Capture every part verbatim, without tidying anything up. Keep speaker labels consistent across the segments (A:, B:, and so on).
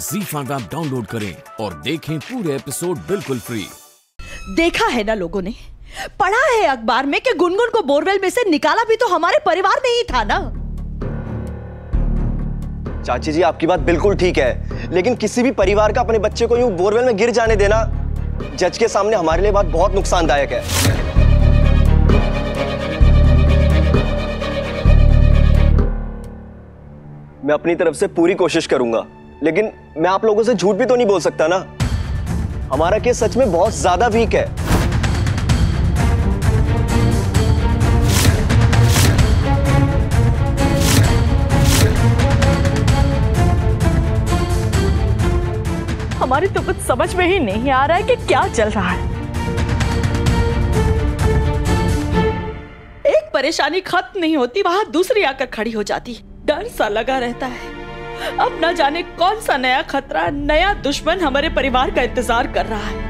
A: ज़ी five app download करें और देखें पूरे एपिसोड बिल्कुल फ्री।
B: देखा है ना लोगों ने, पढ़ा है अखबार में कि गुनगुन को बोरवेल में से निकाला भी तो हमारे परिवार ने ही था ना।
C: चाची जी, आपकी बात बिल्कुल ठीक है, लेकिन किसी भी परिवार का अपने बच्चे को यूं बोरवेल में गिर जाने देना जज के सामने हमारे लिए बात बहुत नुकसानदायक है। मैं अपनी तरफ से पूरी कोशिश करूंगा, लेकिन मैं आप लोगों से झूठ भी तो नहीं बोल सकता ना। हमारा केस सच में बहुत ज्यादा वीक है।
B: हमारी तो कुछ समझ में ही नहीं आ रहा है कि क्या चल रहा है। एक परेशानी खत्म नहीं होती, वहां दूसरी आकर खड़ी हो जाती। डर सा लगा रहता है, अब न जाने कौन सा नया खतरा, नया दुश्मन हमारे परिवार का इंतजार कर रहा है।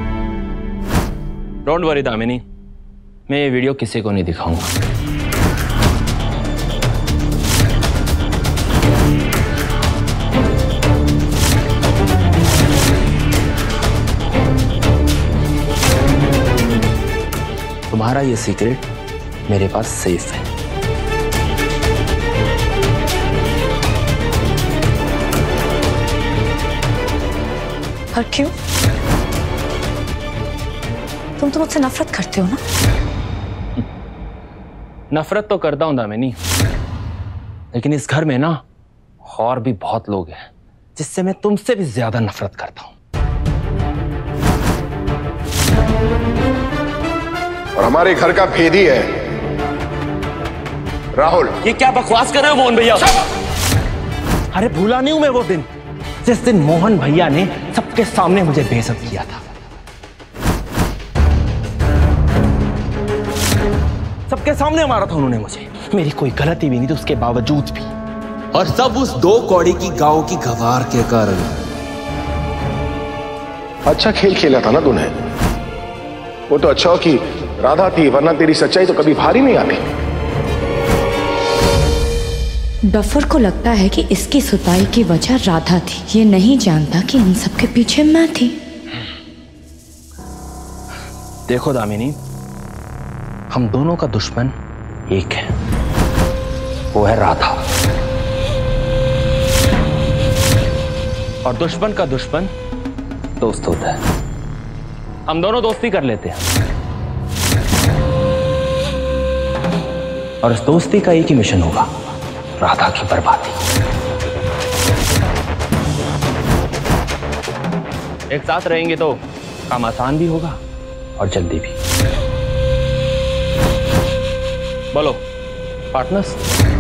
D: डोंट वरी दामिनी, मैं ये वीडियो किसी को नहीं दिखाऊंगा। तुम्हारा ये सीक्रेट मेरे पास सेफ है।
E: और क्यों? तुम तो मुझसे नफरत करते हो ना?
D: नफरत तो करता हूं दामिनी, लेकिन इस घर में ना और भी बहुत लोग हैं जिससे मैं तुमसे भी ज्यादा नफरत करता हूं।
F: और हमारे घर का भेदी है राहुल।
D: ये क्या बकवास कर रहे हो मोहन भैया? अरे भूला नहीं हूं मैं वो दिन जिस दिन मोहन भैया ने सबके सामने मुझे बेइज्जत किया था। सबके सामने मारा था उन्होंने मुझे, मेरी कोई गलती भी नहीं थी उसके बावजूद भी।
G: और सब उस दो कौड़ी की गांव की गवार के कारण।
F: अच्छा खेल खेला था ना तूने। वो तो अच्छा हो कि राधा थी, वरना तेरी सच्चाई तो कभी भारी नहीं आती।
E: डफर को लगता है कि इसकी सुताई की वजह राधा थी। ये नहीं जानता कि इन सब के पीछे मैं थी।
D: देखो दामिनी, हम दोनों का दुश्मन एक है, वो है राधा। और दुश्मन का दुश्मन दोस्त होता है। हम दोनों दोस्ती कर लेते हैं और इस दोस्ती का एक ही मिशन होगा, राधा की बर्बादी। एक साथ रहेंगे तो काम आसान भी होगा और जल्दी भी। बोलो पार्टनर्स।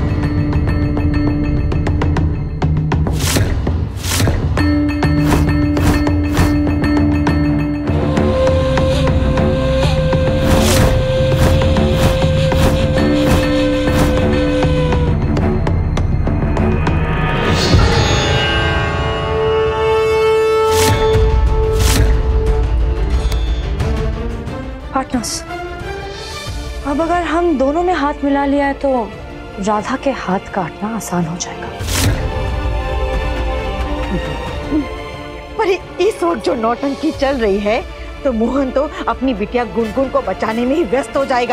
E: पार्टनर्स, अब अगर हम दोनों ने हाथ मिला लिया है तो राधा के हाथ काटना आसान हो जाएगा।
B: पर इस वक्त जो नौटंकी चल रही है तो मोहन तो अपनी बिटिया गुनगुन को बचाने में ही व्यस्त हो जाएगा।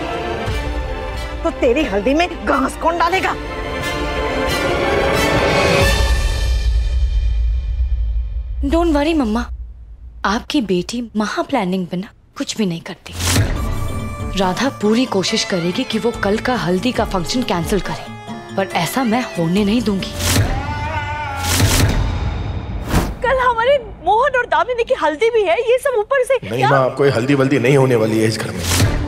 B: तो तेरी हल्दी में घास कौन डालेगा?
E: डोंट वरी मम्मा, आपकी बेटी महा प्लानिंग बिना कुछ भी नहीं करती। राधा पूरी कोशिश करेगी कि वो कल का हल्दी का फंक्शन कैंसिल करे, पर ऐसा मैं होने नहीं दूंगी।
B: कल हमारे मोहन और दामिनी की हल्दी भी है, ये सब ऊपर से
F: नहीं माँ, कोई हल्दी वल्दी नहीं होने वाली है इस घर में।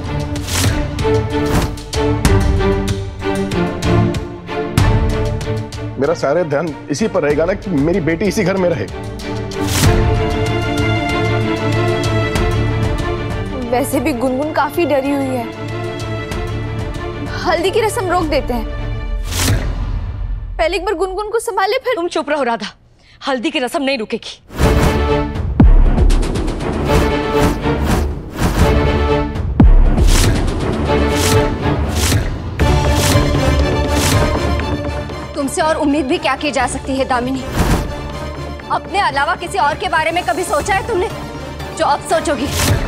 F: मेरा सारा ध्यान इसी पर रहेगा ना कि मेरी बेटी इसी घर में रहे।
H: वैसे भी गुनगुन काफी डरी हुई है। हल्दी की रस्म रोक देते हैं, पहले एक बार गुनगुन को संभाले फिर।
E: तुम चुप रहो राधा, हल्दी की रस्म नहीं रुकेगी।
H: तुमसे और उम्मीद भी क्या की जा सकती है दामिनी। अपने अलावा किसी और के बारे में कभी सोचा है तुमने जो अब सोचोगी?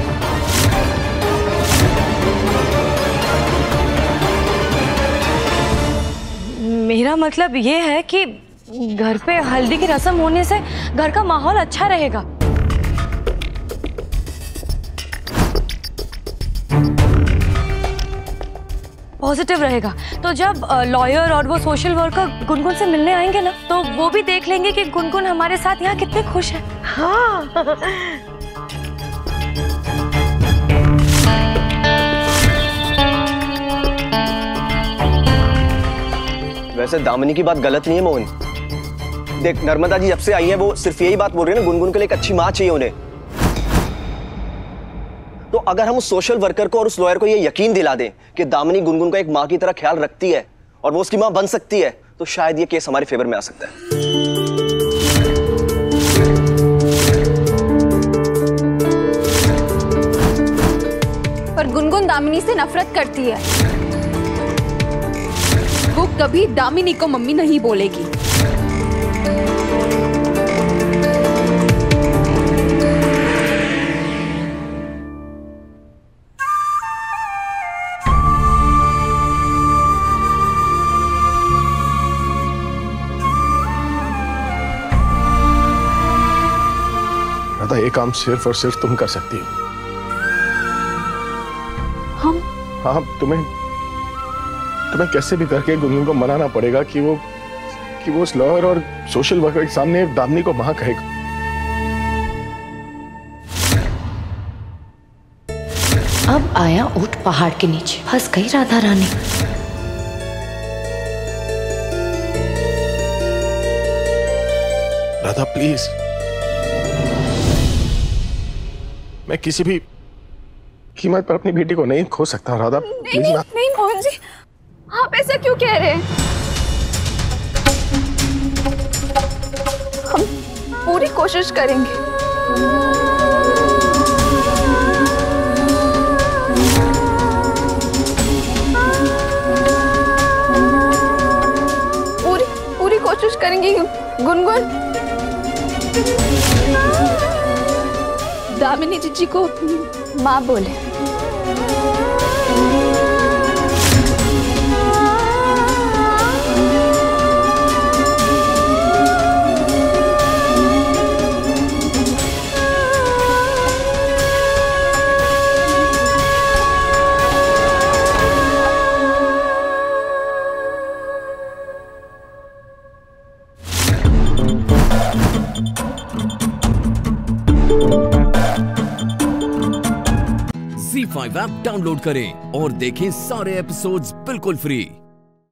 E: मेरा मतलब ये है कि घर पे हल्दी की रस्म होने से घर का माहौल अच्छा रहेगा। पॉजिटिव रहेगा। तो जब लॉयर और वो सोशल वर्कर गुनगुन से मिलने आएंगे ना, तो वो भी देख लेंगे कि गुनगुन हमारे साथ यहाँ कितने खुश है।
B: हाँ।
C: वैसे दामिनी की बात गलत नहीं है मोहन। देख, नर्मदा जी जब से आई है वो सिर्फ यही बात बोल रही है ना, गुनगुन के लिए एक अच्छी माँ चाहिए उन्हें। तो अगर हम उस सोशल वर्कर को और उस लॉयर को ये यकीन दिला दें कि दामिनी गुनगुन का एक माँ की तरह ख्याल रखती है और वो उसकी माँ बन सकती है, तो शायद ये केस हमारे फेवर में आ सकता है।
H: पर गुनगुन दामिनी से नफरत करती है। वो कभी दामिनी को मम्मी नहीं बोलेगी।
F: राधा, ये काम सिर्फ और सिर्फ तुम कर सकती हो।
H: हम?
F: हाँ, तुम्हें तुम्हें कैसे भी करके गुनगुन को मनाना पड़ेगा कि वो कि वो उस लॉयर और सोशल वर्कर के सामने दामिनी को मां कहेगा।
E: अब आया ऊंट पहाड़ के नीचे, फंस गई राधा रानी।
F: राधा प्लीज, मैं किसी भी कीमत पर अपनी बेटी को नहीं खो सकता। राधा प्लीज।
H: नहीं, नहीं, नहीं मोहन जी, आप ऐसा क्यों कह रहे हैं? हम पूरी कोशिश करेंगे। पूरी पूरी कोशिश करेंगे गुनगुन दामिनी जीजी को माँ बोले।
A: ज़ी फाइव ऐप डाउनलोड करें और देखें सारे एपिसोड्स बिल्कुल फ्री।